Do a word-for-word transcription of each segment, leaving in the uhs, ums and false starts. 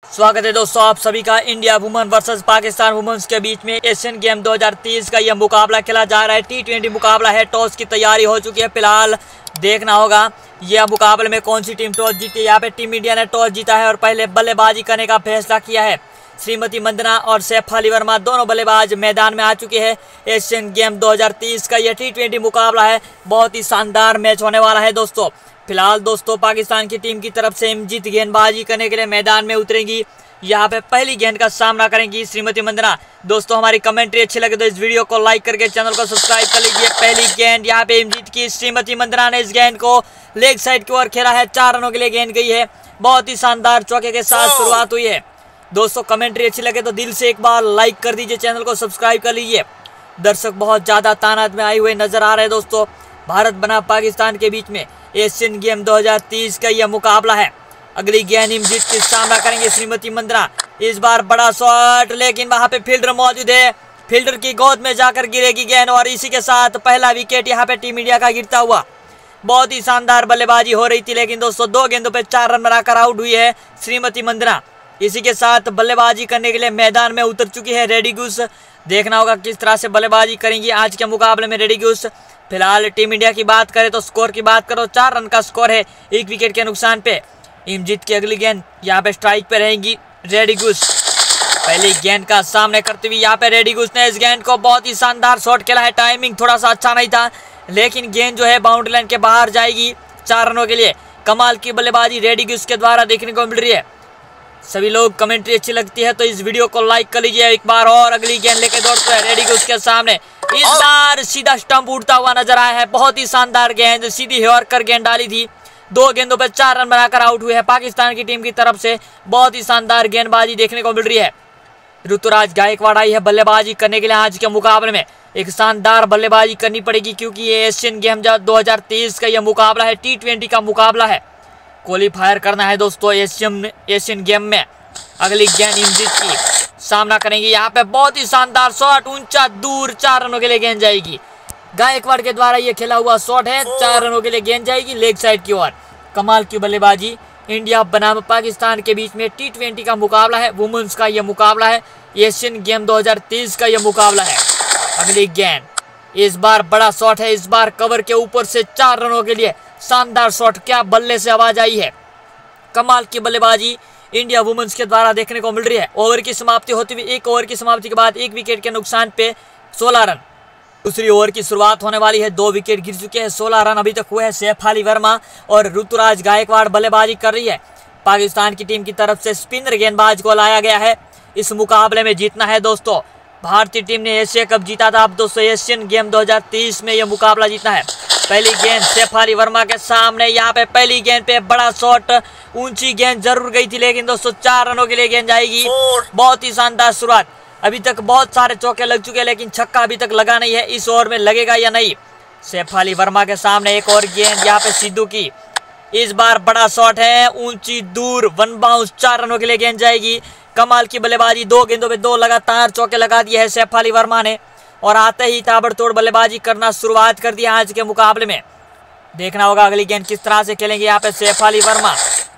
स्वागत है दोस्तों आप सभी का। India women versus Pakistan women's के बीच में एशियन गेम दो हज़ार तेईस का यह मुकाबला खेला जा रहा है। टी ट्वेंटी मुकाबला है। टॉस की तैयारी हो चुकी है। फिलहाल देखना होगा यह मुकाबले में कौन सी टीम टॉस जीती है। यहाँ पे टीम इंडिया ने टॉस जीता है और पहले बल्लेबाजी करने का फैसला किया है। श्रीमती मंदना और सैफ अली वर्मा दोनों बल्लेबाज मैदान में आ चुके हैं। एशियन गेम दो हज़ार तेईस का यह टी ट्वेंटी मुकाबला है। बहुत ही शानदार मैच होने वाला है दोस्तों। फिलहाल दोस्तों पाकिस्तान की टीम की तरफ से इमजीत गेंदबाजी करने के लिए मैदान में उतरेंगी। यहाँ पे पहली गेंद का सामना करेंगी श्रीमती मंदना। दोस्तों हमारी कमेंट्री अच्छी लगे तो इस वीडियो को लाइक करके चैनल को सब्सक्राइब कर लीजिए। पहली गेंद यहाँ पे इमजीत की। श्रीमती मंदना ने इस गेंद को लेग साइड की ओर खेला है। चार रनों के लिए गेंद गई है। बहुत ही शानदार चौके के साथ शुरुआत हुई है। दोस्तों कमेंट्री अच्छी लगे तो दिल से एक बार लाइक कर दीजिए, चैनल को सब्सक्राइब कर लीजिए। दर्शक बहुत ज्यादा तादाद में आए हुए नजर आ रहे हैं दोस्तों। भारत बना पाकिस्तान के बीच में एशियन गेम दो हज़ार तेईस का यह मुकाबला है। अगली गेंद इमजीत की सामना करेंगे श्रीमती मंदना। इस बार बड़ा शॉट, लेकिन वहां पे फील्डर मौजूद है। फील्डर की गोद में जाकर गिरेगी गेंद और इसी के साथ पहला विकेट यहाँ पे टीम इंडिया का गिरता हुआ। बहुत ही शानदार बल्लेबाजी हो रही थी, लेकिन दोस्तों दो गेंदों पे चार रन बनाकर आउट हुई है श्रीमती मंदना। इसी के साथ बल्लेबाजी करने के लिए मैदान में उतर चुकी है रेडी गूस। देखना होगा किस तरह से बल्लेबाजी करेंगी आज के मुकाबले में रेडी गूस। फिलहाल टीम इंडिया की बात करें तो स्कोर की बात करो, चार रन का स्कोर है एक विकेट के नुकसान पे। इमजीत की अगली गेंद यहाँ पे स्ट्राइक पे रहेगी रेडी गूस। पहली गेंद का सामने करते हुए यहाँ पे रेडी गूस ने इस गेंद को बहुत ही शानदार शॉट खेला है। टाइमिंग थोड़ा सा अच्छा नहीं था, लेकिन गेंद जो है बाउंड्री लाइन के बाहर जाएगी चार रनों के लिए। कमाल की बल्लेबाजी रेडी गूस के द्वारा देखने को मिल रही है। सभी लोग कमेंट्री अच्छी लगती है तो इस वीडियो को लाइक कर लीजिए एक बार। और अगली गेंद लेके दौड़ते हैं रेडी गूस के सामने। इस बार सीधा स्टंप उड़ता हुआ नजर आया है। बहुत ही शानदार गेंद, सीधी हेयरकर गेंद डाली थी। दो गेंदों पर चार रन बनाकर आउट हुए हैं पाकिस्तान की टीम की तरफ से। बहुत ही शानदार गेंदबाजी देखने को मिल रही है। ऋतुराज गायकवाड़ आई है बल्लेबाजी करने के लिए। आज के मुकाबले में एक शानदार बल्लेबाजी करनी पड़ेगी, क्योंकि ये एशियन गेम दो हज़ार तेईस का यह मुकाबला है। टी ट्वेंटी का मुकाबला है। क्वालिफायर करना है दोस्तों एशियन एशियन गेम में। अगली गेंद इमजीत की सामना करेंगे। यहाँ पे बहुत ही शानदार शॉट, ऊंचा दूर, चार रनों के लिए गेंद जाएगी। गायकवाड़ के द्वारा ये खेला हुआ शॉट है। चार रनों के लिए गेंद जाएगी लेग साइड की ओर। कमाल की बल्लेबाजी। इंडिया बनाम पाकिस्तान के बीच में टी ट्वेंटी का मुकाबला है। वुमेन्स का यह मुकाबला है। एशियन गेम दो हज़ार तेईस का यह मुकाबला है। अगली गेंद, इस बार बड़ा शॉट है। इस बार कवर के ऊपर से चार रनों के लिए शानदार शॉट। क्या बल्ले से आवाज आई है। कमाल की बल्लेबाजी इंडिया वुमेन्स के द्वारा देखने को मिल रही है। ओवर की समाप्ति होती हुई एक ओवर की समाप्ति के बाद एक विकेट के नुकसान पे सोलह रन। दूसरी ओवर की शुरुआत होने वाली है। दो विकेट गिर चुके हैं। सोलह रन अभी तक हुए हैं। सैफ अली वर्मा और ऋतुराज गायकवाड़ बल्लेबाजी कर रही है। पाकिस्तान की टीम की तरफ से स्पिनर गेंदबाज को लाया गया है। इस मुकाबले में जीतना है दोस्तों। भारतीय टीम ने एशिया कप जीता था। अब दोस्तों एशियन गेम दो हज़ार तेईस में यह मुकाबला जीतना है। पहली गेंद सैफ अली वर्मा के सामने। यहाँ पे पहली गेंद पे बड़ा शॉट, ऊंची गेंद जरूर गई थी, लेकिन दोस्तों चार रनों के लिए गेंद जाएगी। बहुत ही शानदार शुरुआत। अभी तक बहुत सारे चौके लग चुके हैं, लेकिन छक्का अभी तक लगा नहीं है। इस ओवर में लगेगा या नहीं। सैफ अली वर्मा के सामने एक और गेंद यहाँ पे सिद्धू की। इस बार बड़ा शॉट है, ऊंची दूर, वन बाउंस, चार रनों के लिए गेंद जाएगी। कमाल की बल्लेबाजी। दो गेंदों पे दो लगातार चौके लगा दिए है सैफ अली वर्मा ने, और आते ही ताबड़तोड़ बल्लेबाजी करना शुरुआत कर दिया आज के मुकाबले में। देखना होगा अगली गेंद किस तरह से खेलेंगे यहाँ पे सैफ अली वर्मा।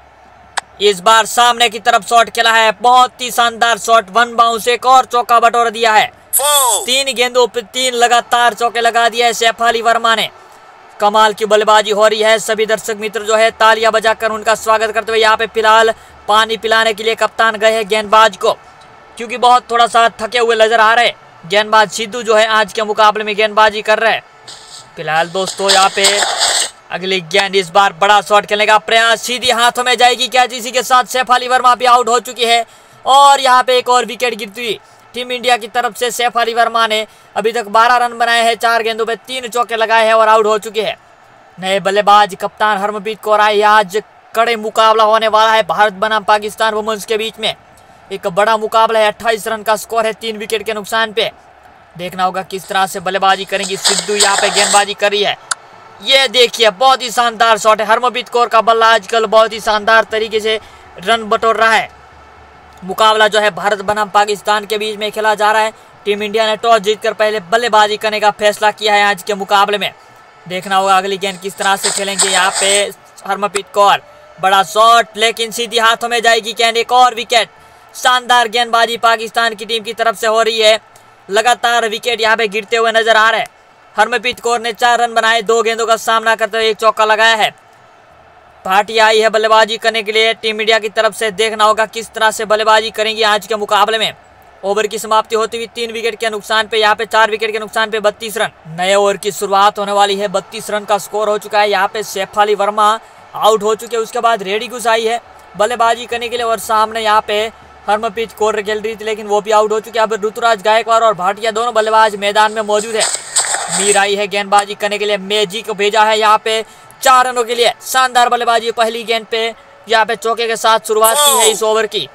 इस बार सामने की तरफ शॉट खेला है। बहुत ही शानदार शॉट, वन बाउंस, एक और चौका बटोर दिया है। तीन गेंदों पे तीन लगातार चौके लगा दिया है सैफ अली वर्मा ने। कमाल की बल्लेबाजी हो रही है। सभी दर्शक मित्र जो है तालियां बजाकर उनका स्वागत करते हुए यहाँ पे फिलहाल पानी पिलाने के लिए कप्तान गए हैं गेंदबाज को, क्योंकि बहुत थोड़ा सा थके हुए नजर आ रहे। गेंदबाज सिद्धू जो है आज के मुकाबले में गेंदबाजी कर रहे हैं। फिलहाल दोस्तों यहाँ पे अगली गेंद, इस बार बड़ा शॉट खेलने का प्रयास, सीधी हाथों में जाएगी क्या। इसी के साथ सैफ अली वर्मा भी आउट हो चुकी है और यहाँ पे एक और विकेट गिरती हुई टीम इंडिया की तरफ से। सैफ अली वर्मा ने अभी तक बारह रन बनाए हैं। चार गेंदों पे तीन चौके लगाए हैं और आउट हो चुके हैं। नए बल्लेबाज कप्तान हरमनप्रीत कौर आए। आज कड़े मुकाबला होने वाला है भारत बनाम पाकिस्तान वुमेन्स के बीच में। एक बड़ा मुकाबला है। अट्ठाईस रन का स्कोर है तीन विकेट के नुकसान पे। देखना होगा किस तरह से बल्लेबाजी करेंगी। सिद्धू यहाँ पे गेंदबाजी कर रही है। ये देखिए बहुत ही शानदार शॉट है। हरमनप्रीत कौर का बल्ला आजकल बहुत ही शानदार तरीके से रन बटोर रहा है। मुकाबला जो है भारत बनाम पाकिस्तान के बीच में खेला जा रहा है। टीम इंडिया ने टॉस जीतकर पहले बल्लेबाजी करने का फैसला किया है आज के मुकाबले में। देखना होगा अगली गेंद किस तरह से खेलेंगे यहाँ पे हरमनप्रीत कौर। बड़ा शॉट लेकिन सीधी हाथों में जाएगी गेंद। एक और विकेट। शानदार गेंदबाजी पाकिस्तान की टीम की तरफ से हो रही है। लगातार विकेट यहाँ पे गिरते हुए नजर आ रहे हैं। हरमनप्रीत कौर ने चार रन बनाए, दो गेंदों का सामना करते हुए एक चौका लगाया है। भाटिया आई है बल्लेबाजी करने के लिए टीम इंडिया की तरफ से। देखना होगा किस तरह से बल्लेबाजी करेंगी आज के मुकाबले में। ओवर की समाप्ति होती हुई तीन विकेट के नुकसान पे, यहाँ पे चार विकेट के नुकसान पे बत्तीस रन। नए ओवर की शुरुआत होने वाली है। बत्तीस रन का स्कोर हो चुका है। यहाँ पे सैफ अली वर्मा आउट हो चुके हैं। उसके बाद रेडी गुस आई है बल्लेबाजी करने के लिए और सामने यहाँ पे हरमनप्रीत कौर खेल रही थी लेकिन वो भी आउट हो चुके हैं। अब ऋतुराज गायकवाड़ और भाटिया दोनों बल्लेबाज मैदान में मौजूद है। मीर आई है गेंदबाजी करने के लिए। मेजी को भेजा है यहाँ पे चार रनों के लिए। शानदार बल्लेबाजी पहली गेंद पे यहाँ पे चौके के साथ शुरुआत की है इस ओवर की।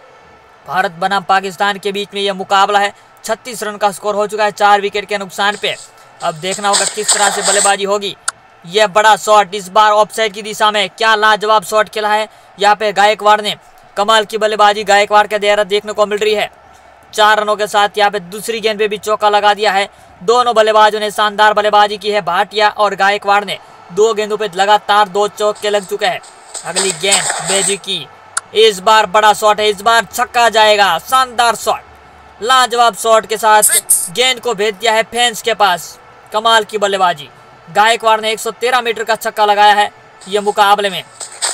भारत बनाम पाकिस्तान के बीच में यह मुकाबला है। छत्तीस रन का स्कोर हो चुका है चार विकेट के नुकसान पे। अब देखना होगा किस तरह से बल्लेबाजी होगी। यह बड़ा शॉट इस बार ऑफसाइड की दिशा में। क्या लाजवाब शॉट खेला है यहाँ पे गायकवाड़ ने। कमाल की बल्लेबाजी गायकवाड़ के द्वारा देखने को मिल रही है। चार रनों के साथ यहाँ पे दूसरी गेंद पे भी चौका लगा दिया है। दोनों बल्लेबाजों ने शानदार बल्लेबाजी की है। भाटिया और गायकवाड़ ने दो गेंदों पे लगातार दो चौके लग चुके हैं। अगली गेंद बेजी की। इस बार बड़ा शॉट है, इस बार छक्का जाएगा। शानदार शॉट, लाजवाब शॉट के साथ गेंद को भेज दिया है फेंस के पास। कमाल की बल्लेबाजी। गायकवाड़ ने एक सौ तेरह मीटर का छक्का लगाया है ये मुकाबले में।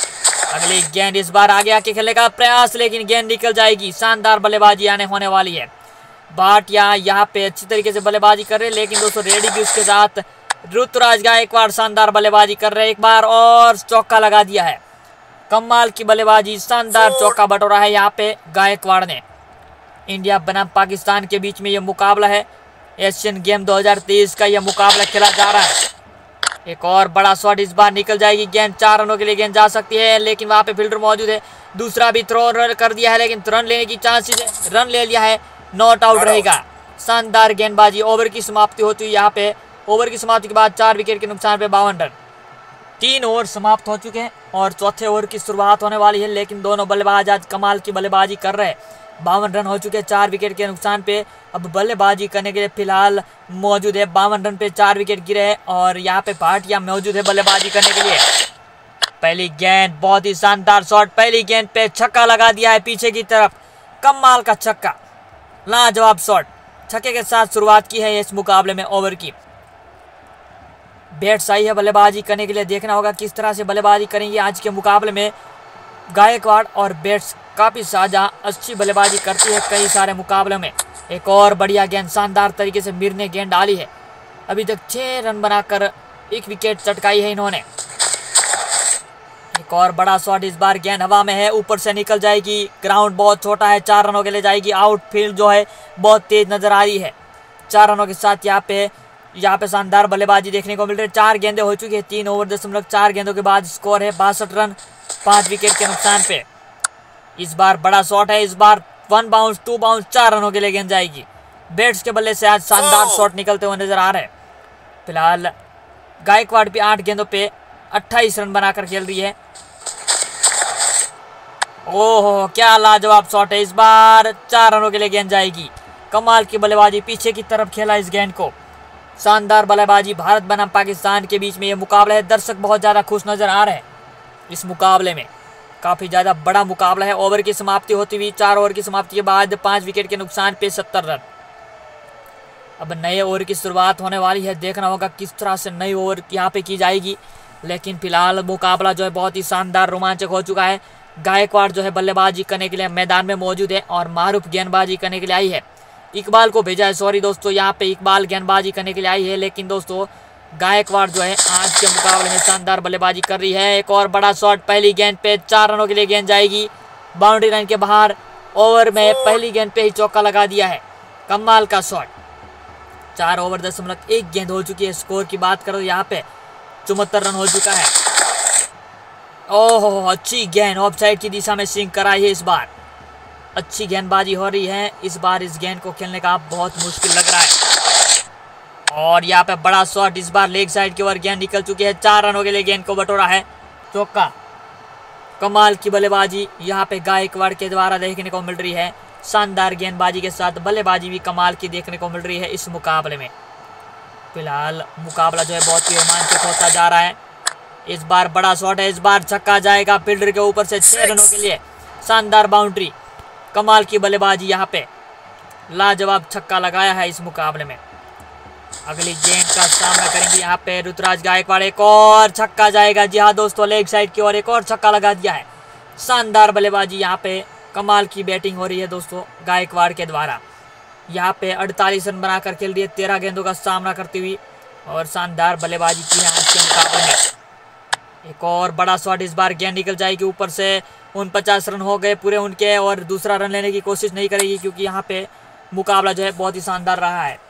अगली गेंद इस बार आगे आके खेलने का प्रयास लेकिन गेंद निकल जाएगी। शानदार बल्लेबाजी आने होने वाली है। भाटिया यहाँ पे अच्छी तरीके से बल्लेबाजी कर रहे हैं लेकिन दोस्तों रेडी की उसके साथ ऋतुराज गायकवाड़ शानदार बल्लेबाजी कर रहे हैं। एक बार और चौका लगा दिया है। कमाल की बल्लेबाजी, शानदार चौका बटोरा है यहाँ पे गायकवाड़ ने। इंडिया बनाम पाकिस्तान के बीच में यह मुकाबला है। एशियन गेम दो हज़ार तेईस का यह मुकाबला खेला जा रहा है। एक और बड़ा शॉट इस बार निकल जाएगी गेंद। चार रनों के लिए गेंद जा सकती है लेकिन वहां पे फील्डर मौजूद है। दूसरा भी थ्रो रन कर दिया है लेकिन रन लेने की चांसेस, रन ले लिया है, नॉट आउट रहेगा। शानदार गेंदबाजी। ओवर की समाप्ति होती हुई यहाँ पे। ओवर की समाप्ति के बाद चार विकेट के नुकसान पे बावन रन। तीन ओवर समाप्त हो चुके हैं और चौथे ओवर की शुरुआत होने वाली है लेकिन दोनों बल्लेबाज आज कमाल की बल्लेबाजी कर रहे हैं। बावन रन हो चुके हैं चार विकेट के नुकसान पे। अब बल्लेबाजी करने के लिए फिलहाल मौजूद है। बावन रन पे चार विकेट गिरे हैं और यहाँ पे भाटिया मौजूद है बल्लेबाजी करने के लिए। पहली गेंद, बहुत ही शानदार शॉट। पहली गेंद पे छक्का लगा दिया है पीछे की तरफ। कमाल का छक्का, लाजवाब शॉट। छक्के के साथ शुरुआत की है इस मुकाबले में ओवर की। बैट्स आई है बल्लेबाजी करने के लिए। देखना होगा किस तरह से बल्लेबाजी करेंगे आज के मुकाबले में। गायकवाड़ और बैट्स काफ़ी साझा अच्छी बल्लेबाजी करती है कई सारे मुकाबलों में। एक और बढ़िया गेंद, शानदार तरीके से मीर ने गेंद डाली है। अभी तक छः रन बनाकर एक विकेट चटकाई है इन्होंने। एक और बड़ा शॉट, इस बार गेंद हवा में है, ऊपर से निकल जाएगी। ग्राउंड बहुत छोटा है, चार रनों के लिए जाएगी। आउटफील्ड जो है बहुत तेज नजर आ रही है। चार रनों के साथ यहाँ पे यहाँ पे शानदार बल्लेबाजी देखने को मिल रही है। चार गेंदें हो चुकी है। तीन ओवर दशमलव चार गेंदों के बाद स्कोर है बासठ रन पाँच विकेट के नुकसान पे। इस बार बड़ा शॉट है, इस बार वन बाउंस टू बाउंस चार रनों के लिए गेंद जाएगी। बैट्स के बल्ले से आज शानदार शॉट निकलते हुए नजर आ रहे हैं। फिलहाल गायकवाड़ भी आठ गेंदों पे अट्ठाईस रन बनाकर खेल रही है। ओहो, क्या लाजवाब शॉट है। इस बार चार रनों के लिए गेंद जाएगी। कमाल की बल्लेबाजी, पीछे की तरफ खेला इस गेंद को। शानदार बल्लेबाजी। भारत बनाम पाकिस्तान के बीच में ये मुकाबला है। दर्शक बहुत ज़्यादा खुश नजर आ रहे हैं इस मुकाबले में। काफ़ी ज़्यादा बड़ा मुकाबला है। ओवर की समाप्ति होती हुई चार ओवर की समाप्ति के बाद पाँच विकेट के नुकसान पे सत्तर रन। अब नए ओवर की शुरुआत होने वाली है। देखना होगा किस तरह से नई ओवर यहाँ पे की जाएगी। लेकिन फिलहाल मुकाबला जो है बहुत ही शानदार रोमांचक हो चुका है। गायकवाड़ जो है बल्लेबाजी करने के लिए मैदान में मौजूद है और मारूफ गेंदबाजी करने के लिए आई है। इकबाल को भेजा है, सॉरी दोस्तों, यहाँ पे इकबाल गेंदबाजी करने के लिए आई है। लेकिन दोस्तों गायकवाड़ जो है आज के मुकाबले में शानदार बल्लेबाजी कर रही है। एक और बड़ा शॉट, पहली गेंद पे चार रनों के लिए गेंद जाएगी बाउंड्री लाइन के बाहर। ओवर में पहली गेंद पे ही चौका लगा दिया है। कमाल का शॉट। चार ओवर दशमलव एक गेंद हो चुकी है। स्कोर की बात करो यहाँ पे चौहत्तर रन हो चुका है। ओहो, अच्छी गेंद ऑफसाइड की दिशा में स्विंग कराई है। इस बार अच्छी गेंदबाजी हो रही है। इस बार इस गेंद को खेलने का बहुत मुश्किल लग रहा है। और यहाँ पे बड़ा शॉट, इस बार लेग साइड की ओर गेंद निकल चुकी है। चार रनों के लिए गेंद को बटोरा है चौका। कमाल की बल्लेबाजी यहाँ पे गायकवाड़ के द्वारा देखने को मिल रही है। शानदार गेंदबाजी के साथ बल्लेबाजी भी कमाल की देखने को मिल रही है इस मुकाबले में। फिलहाल मुकाबला जो है बहुत ही रोमांचक होता जा रहा है। इस बार बड़ा शॉट है, इस बार छक्का जाएगा फील्डर के ऊपर से छह रनों के लिए। शानदार बाउंड्री, कमाल की बल्लेबाजी, यहाँ पे लाजवाब छक्का लगाया है इस मुकाबले में। अगली गेंद का सामना करेंगे यहाँ पे ऋतुराज गायकवाड़, एक और छक्का जाएगा। जी हाँ दोस्तों, लेग साइड की ओर एक और छक्का लगा दिया है। शानदार बल्लेबाजी, यहाँ पे कमाल की बैटिंग हो रही है दोस्तों गायकवाड़ के द्वारा। यहाँ पे अड़तालीस रन बनाकर खेल दिए तेरह गेंदों का सामना करती हुई, और शानदार बल्लेबाजी की है आज के मुकाबले में। एक और बड़ा शॉट, इस बार गेंद निकल जाएगी ऊपर से। उनपचास रन हो गए पूरे उनके, और दूसरा रन लेने की कोशिश नहीं करेगी क्योंकि यहाँ पे मुकाबला जो है बहुत ही शानदार रहा है।